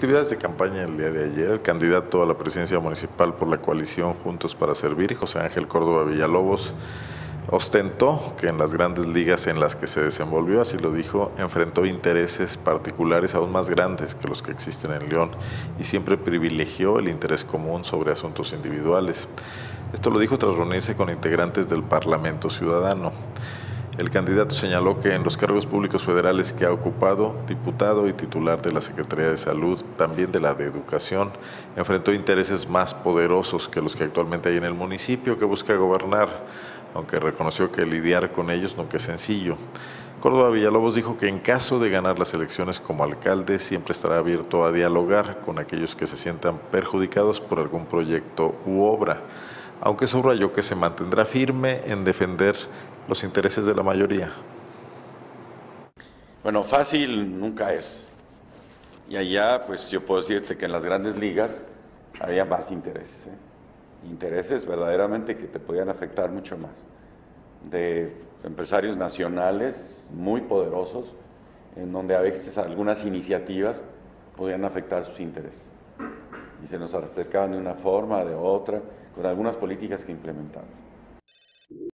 actividades de campaña el día de ayer, el candidato a la presidencia municipal por la coalición Juntos para Servir, José Ángel Córdoba Villalobos, ostentó que en las grandes ligas en las que se desenvolvió, así lo dijo, enfrentó intereses particulares aún más grandes que los que existen en León y siempre privilegió el interés común sobre asuntos individuales. Esto lo dijo tras reunirse con integrantes del Parlamento Ciudadano. El candidato señaló que en los cargos públicos federales que ha ocupado, diputado y titular de la Secretaría de Salud, también de la de Educación, enfrentó intereses más poderosos que los que actualmente hay en el municipio que busca gobernar, aunque reconoció que lidiar con ellos nunca es sencillo. Córdoba Villalobos dijo que en caso de ganar las elecciones como alcalde, siempre estará abierto a dialogar con aquellos que se sientan perjudicados por algún proyecto u obra, aunque subrayó que se mantendrá firme en defender los intereses de la mayoría. Bueno, fácil nunca es. Y allá, pues yo puedo decirte que en las grandes ligas había más intereses, intereses verdaderamente que te podían afectar mucho más, de empresarios nacionales muy poderosos, en donde a veces algunas iniciativas podían afectar sus intereses. Y se nos acercaban de una forma, de otra, con algunas políticas que implementamos.